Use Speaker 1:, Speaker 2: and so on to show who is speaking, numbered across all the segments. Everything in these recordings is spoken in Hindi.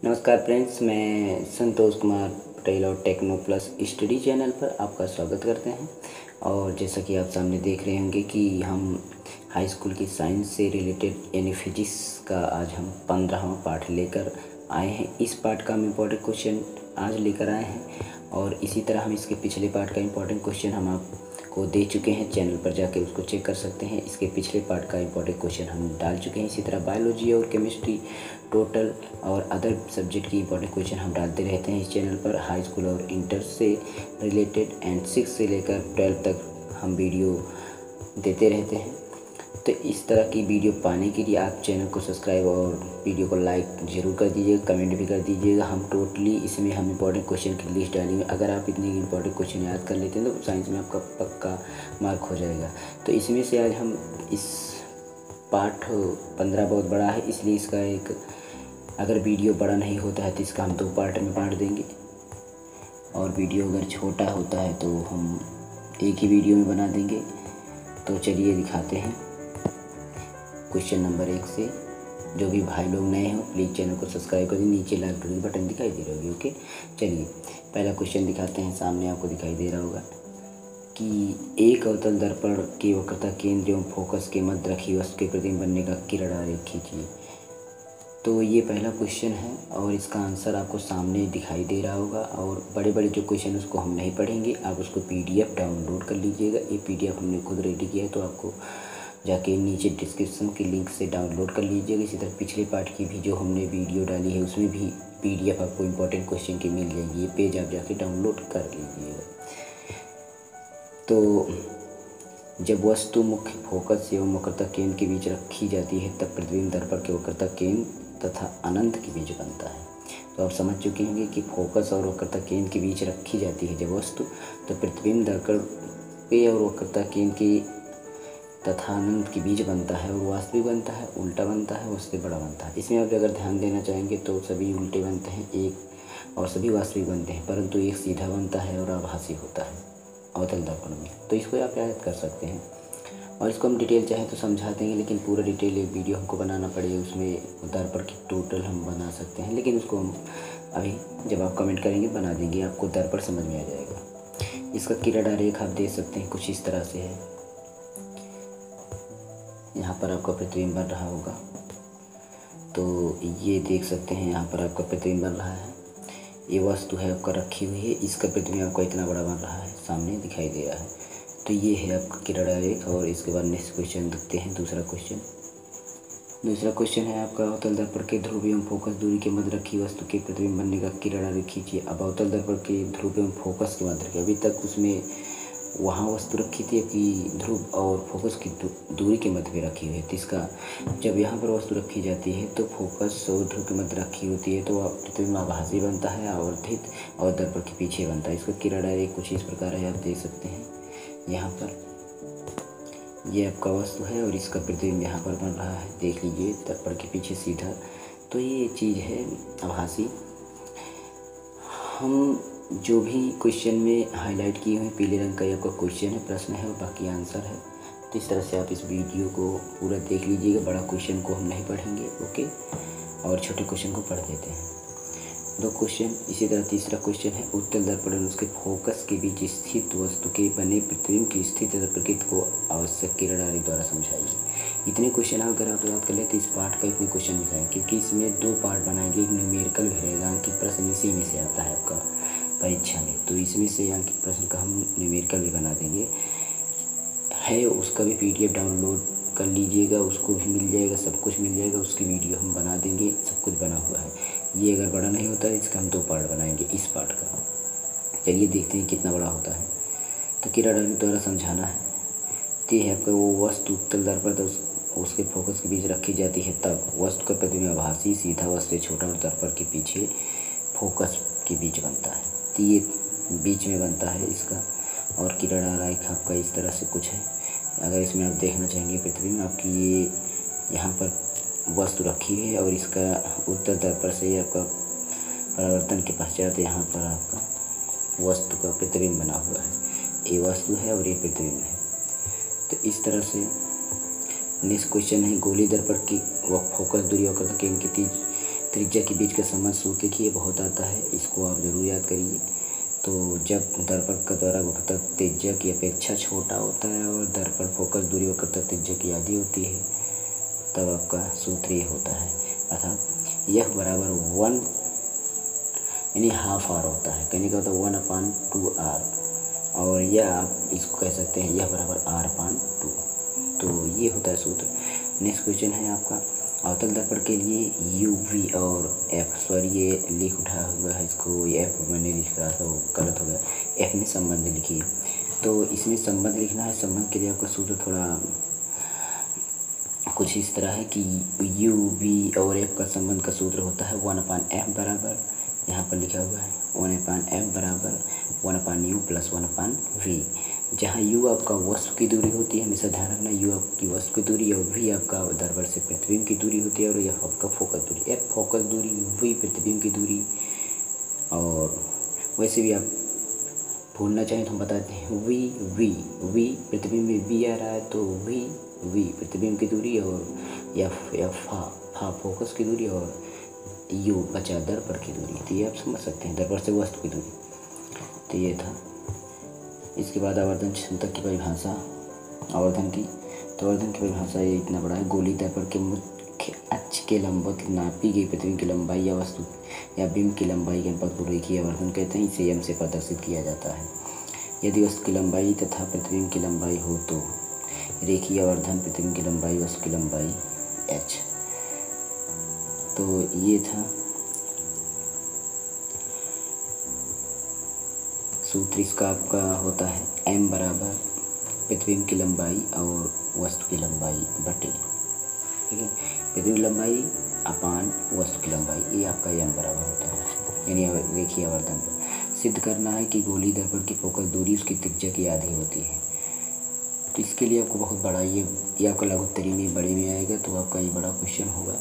Speaker 1: नमस्कार फ्रेंड्स, मैं संतोष कुमार पटेल और टेक्नो प्लस स्टडी चैनल पर आपका स्वागत करते हैं। और जैसा कि आप सामने देख रहे होंगे कि हम हाई स्कूल की साइंस से रिलेटेड यानी फिजिक्स का आज हम 15वां पाठ लेकर आए हैं। इस पाठ का हम इम्पोर्टेंट क्वेश्चन आज लेकर आए हैं और इसी तरह हम इसके पिछले पाठ का इम्पोर्टेंट क्वेश्चन हम आपको दे चुके हैं। चैनल पर जाके उसको चेक कर सकते हैं। इसके पिछले पार्ट का इम्पोर्टेंट क्वेश्चन हम डाल चुके हैं। इसी तरह बायोलॉजी और केमिस्ट्री टोटल और अदर सब्जेक्ट की इंपॉर्टेंट क्वेश्चन हम डालते रहते हैं इस चैनल पर। हाई स्कूल और इंटर से रिलेटेड एंड 6 से लेकर 12 तक हम वीडियो देते रहते हैं। तो इस तरह की वीडियो पाने के लिए आप चैनल को सब्सक्राइब और वीडियो को लाइक ज़रूर कर दीजिएगा, कमेंट भी कर दीजिएगा। हम टोटली इसमें हम इंपॉर्टेंट क्वेश्चन की लिस्ट डालेंगे। अगर आप इतने इंपॉर्टेंट क्वेश्चन याद कर लेते हैं तो साइंस में आपका पक्का मार्क हो जाएगा। तो इसमें से आज हम इस पाठ 15 बहुत बड़ा है, इसलिए इसका एक अगर वीडियो बड़ा नहीं होता है तो इसका हम 2 पार्ट में बांट देंगे। और वीडियो अगर छोटा होता है तो हम एक ही वीडियो में बना देंगे। तो चलिए दिखाते हैं क्वेश्चन नंबर 1 से। जो भी भाई लोग नए हो प्लीज़ चैनल को सब्सक्राइब कर दीजिए। नीचे लाल कलर बटन दिखाई दे रहा होगी। ओके, चलिए पहला क्वेश्चन दिखाते हैं। सामने आपको दिखाई दे रहा होगा कि एक अवतल दर्पण की वक्रता केंद्र एवं फोकस के मध्य रखी वस्तु के प्रतिबिंब बनने का किरण आरेख खींचिए। तो ये पहला क्वेश्चन है और इसका आंसर आपको सामने दिखाई दे रहा होगा। और बड़े बड़े जो क्वेश्चन उसको हम नहीं पढ़ेंगे, आप उसको PDF डाउनलोड कर लीजिएगा। ये PDF हमने खुद रेडी किया है, तो आपको जाके नीचे डिस्क्रिप्शन के लिंक से डाउनलोड कर लीजिएगा। इसी तरह पिछले पार्ट की भी जो हमने वीडियो डाली है उसमें भी PDF आपको इम्पोर्टेंट क्वेश्चन की मिल जाएगी। ये पेज आप जाके डाउनलोड कर लीजिएगा। तो जब वस्तु मुख्य फोकस एवं वक्रता केंद्र के बीच रखी जाती है तब प्रतिबिंब दर्पण के वक्रता केंद्र तथा अनंत के बीच बनता है। तो आप समझ चुके होंगे कि फोकस और वक्रता केंद्र के बीच रखी जाती है जब वस्तु, तो प्रतिबिंब दर्पण पे और वक्रता केंद्र के तथा अनंत के बीच बनता है। और वास्तविक बनता है, उल्टा बनता है, उससे बड़ा बनता है। इसमें आप अगर ध्यान देना चाहेंगे तो सभी उल्टे बनते हैं एक, और सभी वास्तविक बनते हैं, परंतु एक सीधा बनता है और आभासी होता है अवतल दर्पण में। तो इसको आप याद कर सकते हैं। और इसको हम डिटेल चाहें तो समझा देंगे, लेकिन पूरा डिटेल एक वीडियो हमको बनाना पड़ेगा। उसमें दर्पण की टोटल हम बना सकते हैं, लेकिन उसको हम अभी जब आप कमेंट करेंगे बना देंगे, आपको दर्पण समझ में आ जाएगा। इसका किरण आरेख आप देख सकते हैं, कुछ इस तरह से है। यहाँ पर आपका प्रतिबिंब बन रहा होगा, तो ये देख सकते हैं। यहाँ पर आपका प्रतिबिंब बन रहा है। ये वस्तु है आपका रखी हुई है, इसका प्रतिबिंब आपका इतना बड़ा बन रहा है, सामने दिखाई दे रहा है। तो ये है आपका किरण आरेख। और इसके बाद नेक्स्ट क्वेश्चन देखते हैं। दूसरा क्वेश्चन है आपका अवतल दर्पण के ध्रुव एवं फोकस दूरी के मध्य रखी वस्तु के प्रतिबिंब बनने का किरण आरेख खींचिए। अब अवतल दर्पण के ध्रुव एवं फोकस के मध्य, अभी तक उसमें वहाँ वस्तु रखी थी कि ध्रुव और फोकस की दूरी के मध्य में रखी हुई है। तो इसका जब यहाँ पर वस्तु रखी जाती है तो फोकस और ध्रुव के मध्य रखी होती है, तो प्रतिबिंब आभासी बनता है, आवर्धित और दर्पण के पीछे बनता है। इसका किरण आरेख कुछ इस प्रकार है, आप देख सकते हैं। यहाँ पर ये आपका वस्तु है और इसका प्रतिबिंब यहाँ पर बन रहा है, देख लीजिए, दर्पण के पीछे सीधा। तो ये चीज़ है आभासी। हम जो भी क्वेश्चन में हाईलाइट किए हुए पीले रंग का ये आपका क्वेश्चन है, प्रश्न है, और बाकी आंसर है। तो इस तरह से आप इस वीडियो को पूरा देख लीजिएगा। बड़ा क्वेश्चन को हम नहीं पढ़ेंगे, ओके, और छोटे क्वेश्चन को पढ़ देते हैं। 2 क्वेश्चन। इसी तरह तीसरा क्वेश्चन है उत्तल दर्पण और उसके फोकस के बीच स्थित वस्तु के बने प्रतिबिंब की स्थिति तथा प्रकृति को आवश्यक किरण आरेख द्वारा समझाइए। इतने क्वेश्चन अगर आप याद कर लें तो इस पार्ट का इतने क्वेश्चन मिल, क्योंकि इसमें 2 पार्ट बनाएंगे। एक न्यूमेरिकल भी रहेगा, अंकित प्रश्न इसी में से आता है आपका परीक्षा में, तो इसमें से अंकित प्रश्न का हम न्यूमेरिकल भी बना देंगे। है उसका भी PDF डाउनलोड कर लीजिएगा, उसको भी मिल जाएगा, सब कुछ मिल जाएगा। उसकी वीडियो हम बना देंगे, सब कुछ बना हुआ है। ये अगर बड़ा नहीं होता है इसका हम 2 पार्ट बनाएंगे इस पार्ट का। चलिए देखते हैं कितना बड़ा होता है। तो किरण आरेख द्वारा समझाना है। तो है आपका वो वस्तु उत्तल दर्पण तो उसके फोकस के बीच रखी जाती है, तब वस्तु का प्रतिबिंब आभासी सीधा वस्तु छोटा और दर्पण के पीछे फोकस के बीच बनता है। तो ये बीच में बनता है इसका। और किरण आरेख आपका इस तरह से कुछ है। अगर इसमें आप देखना चाहेंगे प्रतिबिंब आपकी, ये यहाँ पर वस्तु रखी हुई है और इसका उत्तर दर्पण से आपका परावर्तन के पश्चात यहाँ पर आपका वस्तु का प्रतिबिंब बना हुआ है। ये वस्तु है और ये प्रतिबिंब है। तो इस तरह से नेक्स्ट क्वेश्चन है गोली दर्पण की फोकस दूरी वक्रता केंद्र के त्रिज्या के बीच का संबंध सूत्र लिखिए, बहुत आता है, इसको आप ज़रूर याद करिए। तो जब दर्पण का द्वारा वक्रता त्रिज्या की अपेक्षा छोटा होता है और दर्पण फोकस दूरी वक्रता त्रिज्या की आधी होती है, तब आपका सूत्र ये होता है, अर्थात यह बराबर 1 यानी हाफ आर होता है। कहने का मतलब 1/2r, और यह आप इसको कह सकते हैं यह बराबर r/2। तो ये होता है सूत्र। नेक्स्ट क्वेश्चन है आपका अवतल दर्पण के लिए u v और f, सॉरी ये लिख उठाया हुआ है, इसको ये f मैंने लिख रहा था वो गलत हो गया, f में संबंध लिखिए। तो इसमें संबंध लिखना है। संबंध के लिए आपका सूत्र थोड़ा कुछ इस तरह है कि u v और f का संबंध का सूत्र होता है 1/f बराबर, यहाँ पर लिखा हुआ है 1/f बराबर 1/u प्लस 1/v, जहाँ u आपका वस्तु की दूरी होती है, हमेशा ध्यान रखना, u आपकी वस्तु की दूरी और v आपका दर्पण से प्रतिबिंब की दूरी होती है, और यह आपका फोकस दूरी, f फोकस दूरी, v प्रतिबिंब की दूरी। और वैसे भी आप भूलना चाहें तो हम बताते हैं v प्रतिबिंब में v आ रहा है तो v प्रतिबिंब की दूरी, और f फोकस की दूरी, और u बचा दर्पण की दूरी। तो ये आप समझ सकते हैं, दर्पण से वस्तु की दूरी। तो ये था। इसके बाद आवर्धन क्षमता की परिभाषा, आवर्धन की परिभाषा ये इतना बड़ा है, गोली दर्पण के मुख्य अक्ष के लंबवत नापी गई प्रतिबिंब की लंबाई या वस्तु या बिंब की लंबाई के अनुपात को रेखीय आवर्धन कहते हैं। इसे m से प्रदर्शित किया जाता है। यदि वस्तु की लंबाई तथा प्रतिबिंब की लंबाई हो तो रेखीय आवर्धन प्रतिबिंब की लंबाई वस्तु की लंबाई h। तो ये था सूत्र। इसका आपका होता है m बराबर प्रतिबिंब की लंबाई और वस्तु की लंबाई बटे, ठीक है, प्रतिबिंब लंबाई अपान वस्तु की लंबाई, ये आपका m बराबर होता है। यानी रेखीय आवर्धन सिद्ध करना है कि गोली दर्पण की फोकस दूरी उसकी त्रिज्या की आधी होती है। तो इसके लिए आपको बहुत बड़ा ये आपका लघुत्तरी में बड़े में आएगा, तो आपका ये बड़ा क्वेश्चन होगा।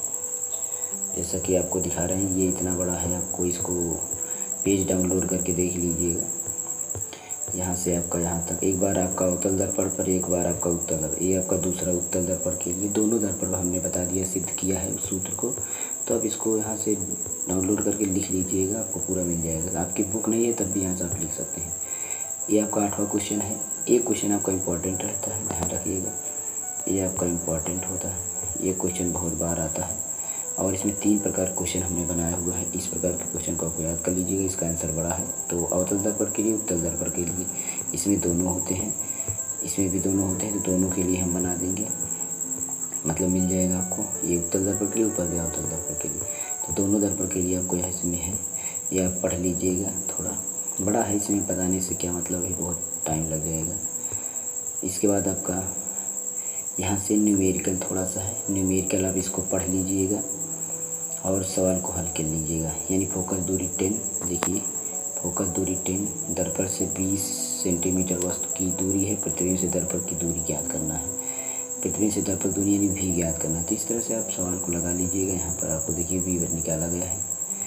Speaker 1: जैसा कि आपको दिखा रहे हैं, ये इतना बड़ा है, आपको इसको पेज डाउनलोड करके देख लीजिएगा। यहाँ से आपका यहाँ तक, एक बार आपका अवतल दर्पण पर, एक बार आपका उत्तल दर्पण, ये आपका दूसरा उत्तल दर्पण के लिए दोनों दर्पण हमने बता दिया, सिद्ध किया है उस सूत्र को। तो आप इसको यहाँ से डाउनलोड करके लिख लीजिएगा, आपको पूरा मिल जाएगा। आपकी बुक नहीं है तब भी यहाँ से आप लिख सकते हैं। ये आपका 8वां क्वेश्चन है। एक क्वेश्चन आपका इम्पोर्टेंट रहता है, ध्यान रखिएगा, ये आपका इम्पोर्टेंट होता है। ये क्वेश्चन बहुत बार आता है और इसमें 3 प्रकार क्वेश्चन हमने बनाया हुआ है। इस प्रकार के क्वेश्चन को आपको याद कर लीजिएगा, इसका आंसर बड़ा है। तो अवतल दर्पण के लिए, उत्तल दर्पण के लिए, इसमें दोनों होते हैं, इसमें भी दोनों होते हैं, तो दोनों के लिए हम बना देंगे, मतलब मिल जाएगा आपको। ये उत्तल दर्पण के लिए, ऊपर भी अवतल दर्पण के लिए, तो दोनों दर्पण के लिए आपको यहाँ इसमें है, ये आप पढ़ लीजिएगा। थोड़ा बड़ा है, इसमें बताने से क्या मतलब है, बहुत टाइम लग जाएगा। इसके बाद आपका यहाँ से न्यूमेरिकल थोड़ा सा है, न्यूमेरिकल आप इसको पढ़ लीजिएगा और सवाल को हल कर लीजिएगा। यानी फोकस दूरी 10, देखिए फोकस दूरी 10, दर्पण से 20 सेंटीमीटर वस्तु की दूरी है, प्रतिबिंब से दर्पण की दूरी ज्ञात करना है, प्रतिबिंब से दर्पण दूरी यानी भी ज्ञात करना है। तो इस तरह से आप सवाल को लगा लीजिएगा। यहाँ पर आपको देखिए भी निकाला गया है।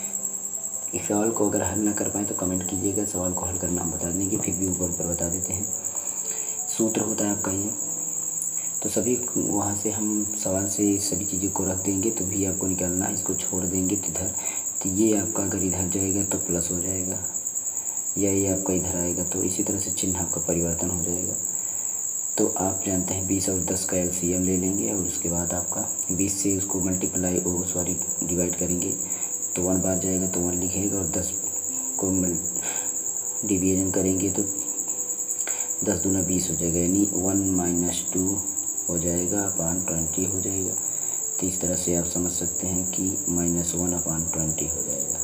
Speaker 1: इस सवाल को अगर हल ना कर पाएँ तो कमेंट कीजिएगा, सवाल को हल करना हम बता देंगे, फिर भी ऊपर बता देते हैं। सूत्र होता है आपका ये, तो सभी वहाँ से हम सवाल से सभी चीज़ों को रख देंगे, तो भी आपको निकालना है। इसको छोड़ देंगे तो इधर, तो ये आपका अगर इधर जाएगा तो प्लस हो जाएगा, या ये आपका इधर आएगा, तो इसी तरह से चिन्ह आपका परिवर्तन हो जाएगा। तो आप जानते हैं 20 और 10 का LCM ले लेंगे, और उसके बाद आपका 20 से उसको डिवाइड करेंगे, तो 1 बार जाएगा तो 1 लिखेगा, और 10 को डिवीजन करेंगे तो 10 दूना 20 हो जाएगा, यानी 1 - 2 हो जाएगा अपान 20 हो जाएगा। तो इस तरह से आप समझ सकते हैं कि -1 अपान 20 हो जाएगा।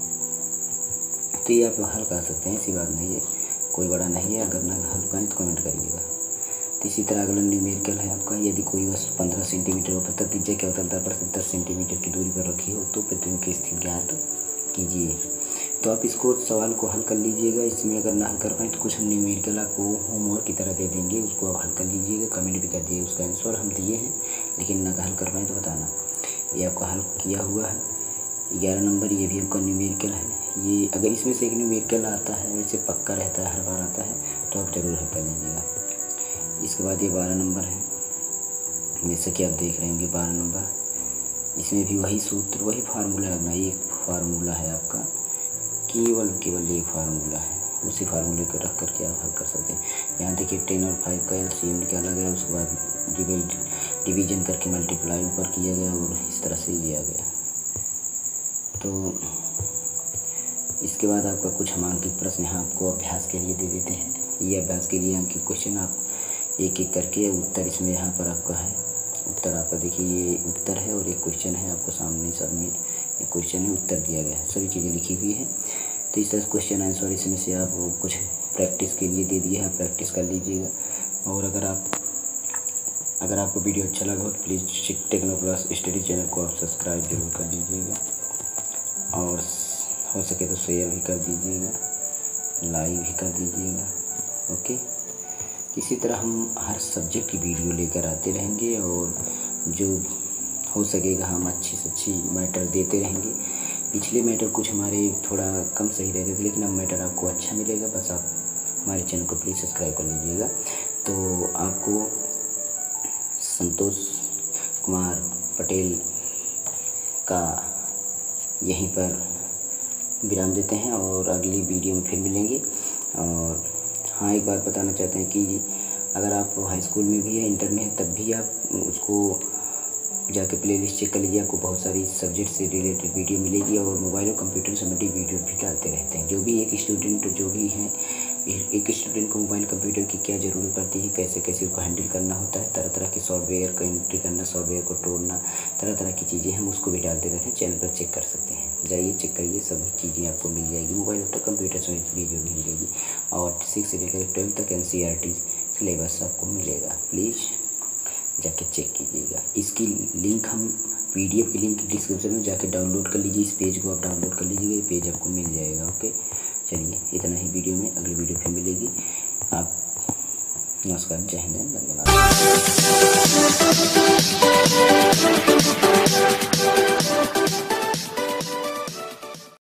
Speaker 1: तो ये आप हल कर सकते हैं, ऐसी बात नहीं है, कोई बड़ा नहीं है। अगर ना हल पाएँ तो कमेंट करिएगा। तो इसी तरह अगला न्यूमेरिकल है आपका, यदि कोई वस्तु 15 सेंटीमीटर वक्रता त्रिज्या के अवतल दर्पण से 10 सेंटीमीटर की दूरी पर रखी हो तो प्रतिबिंब की स्थिति ज्ञात कीजिए। तो आप इसको सवाल को हल कर लीजिएगा। इसमें अगर ना हल कर पाएँ तो कुछ हम न्यूमेरिकल आपको होमवर्क की तरह दे देंगे, उसको आप हल कर लीजिएगा, कमेंट भी कर दिए, उसका आंसर हम दिए हैं, लेकिन ना हल कर पाएँ तो बताना। ये आपका हल किया हुआ है 11 नंबर, ये भी आपका न्यूमेरिकल है। ये अगर इसमें से एक न्यूमेरिकल आता है, वैसे पक्का रहता है, हर बार आता है, तो आप ज़रूर हल कर लीजिएगा। इसके बाद ये 12 नंबर है, जैसा कि आप देख रहे होंगे 12 नंबर। इसमें भी वही सूत्र, वही फार्मूला लगना। एक फार्मूला है आपका, केवल एक फार्मूला है, उसी फार्मूले को रख करके आप हल कर सकते हैं। यहाँ देखिए 10 और 5 का एलसीएम निकाला गया, उसके बाद डिवीजन करके मल्टीप्लाई ऊपर किया गया और इस तरह से लिया गया। तो इसके बाद आपका कुछ हम अंकित प्रश्न यहाँ आपको अभ्यास के लिए दे देते हैं। ये अभ्यास के लिए अंकित क्वेश्चन आप एक एक करके उत्तर इसमें यहाँ पर आपका है। उत्तर आपका देखिए, ये उत्तर है और एक क्वेश्चन है आपको सामने, सब में एक क्वेश्चन है, उत्तर दिया गया है, सभी चीज़ें लिखी हुई है। तो इस तरह क्वेश्चन आंसर इसमें से आप कुछ प्रैक्टिस के लिए दे दिए हैं, प्रैक्टिस कर लीजिएगा। और अगर आपको वीडियो अच्छा लगा तो please techno plus study channel को आप सब्सक्राइब जरूर कर लीजिएगा, और हो सके तो शेयर भी कर दीजिएगा, लाइक भी कर दीजिएगा। ओके, इसी तरह हम हर सब्जेक्ट की वीडियो लेकर आते रहेंगे, और जो हो सकेगा हम अच्छी से अच्छी मैटर देते रहेंगे। पिछले मैटर कुछ हमारे थोड़ा कम सही रहते थे, लेकिन अब मैटर आपको अच्छा मिलेगा। बस आप हमारे चैनल को प्लीज़ सब्सक्राइब कर लीजिएगा। तो आपको संतोष कुमार पटेल का यहीं पर विराम देते हैं, और अगली वीडियो में फिर मिलेंगे। और हाँ, एक बात बताना चाहते हैं कि अगर आप हाई स्कूल में भी है, इंटर में है, तब भी आप उसको जाके प्लेलिस्ट चेक कर लीजिए। आपको बहुत सारी सब्जेक्ट से रिलेटेड वीडियो मिलेगी, और मोबाइल और कंप्यूटर संबंधी वीडियो भी डालते रहते हैं। जो भी एक स्टूडेंट जो भी हैं, एक स्टूडेंट को मोबाइल कंप्यूटर की क्या ज़रूरत पड़ती है, कैसे कैसे उसको हैंडल करना होता है, तरह तरह के सॉफ्टवेयर का एंट्री करना, सॉफ्टवेयर को तोड़ना, तरह तरह की चीज़ें हम उसको भी डालते रहते हैं। चैनल पर चेक कर सकते हैं, जाइए चेक करिए, सभी चीज़ें आपको मिल जाएगी। मोबाइल और कंप्यूटर से वीडियो भी मिलेगी, और 6 से लेकर 12 तक NCERT सिलेबस आपको मिलेगा। प्लीज़ जाके चेक कीजिएगा। इसकी लिंक हम PDF की लिंक डिस्क्रिप्शन में जाके डाउनलोड कर लीजिए। इस पेज को आप डाउनलोड कर लीजिएगा, ये पेज आपको मिल जाएगा। ओके, चलिए इतना ही वीडियो में, अगली वीडियो फिर मिलेगी। आप नमस्कार, जय हिंद, धन्यवाद।